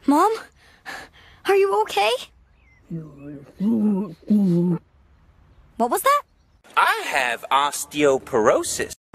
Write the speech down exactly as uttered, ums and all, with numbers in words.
Mom? Are you okay? What was that? I have osteoporosis.